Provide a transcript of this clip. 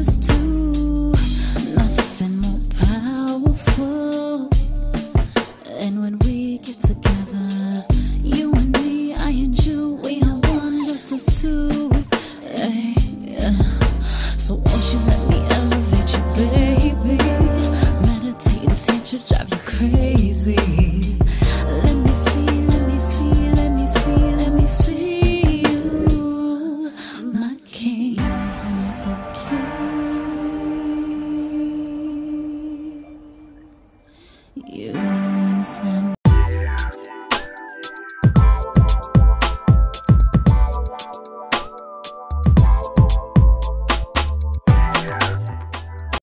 us two, nothing more powerful. And when we get together, you and me, I and you, we are one, just us two. Hey, yeah. So won't you let me elevate